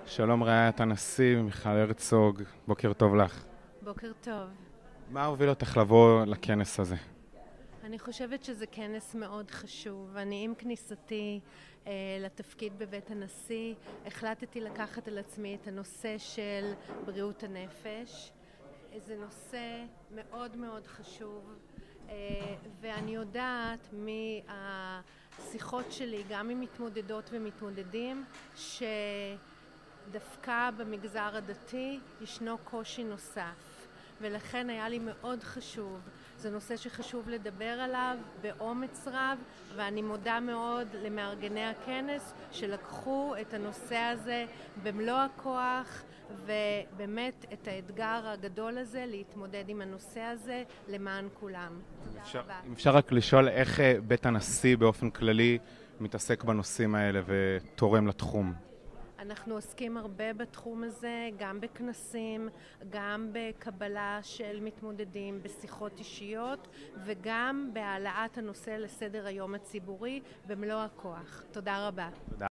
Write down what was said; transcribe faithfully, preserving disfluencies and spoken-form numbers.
שלום רעיית הנשיא, מיכל הרצוג, בוקר טוב לך. בוקר טוב. מה הוביל אותך לבוא לכנס הזה? אני חושבת שזה כנס מאוד חשוב. אני עם כניסתי אה, לתפקיד בבית הנשיא, החלטתי לקחת על עצמי את הנושא של בריאות הנפש. זה נושא מאוד מאוד חשוב, אה, ואני יודעת מהשיחות שלי, גם עם מתמודדות ומתמודדים, ש... דווקא במגזר הדתי ישנו קושי נוסף, ולכן היה לי מאוד חשוב. זה נושא שחשוב לדבר עליו באומץ רב, ואני מודה מאוד למארגני הכנס שלקחו את הנושא הזה במלוא הכוח, ובאמת את האתגר הגדול הזה להתמודד עם הנושא הזה למען כולם. תודה אפשר, רבה. אם אפשר רק לשאול איך אה, בית הנשיא באופן כללי מתעסק בנושאים האלה ותורם לתחום. אנחנו עוסקים הרבה בתחום הזה, גם בכנסים, גם בקבלה של מתמודדים, בשיחות אישיות, וגם בהעלאת הנושא לסדר היום הציבורי במלוא הכוח. תודה רבה. תודה.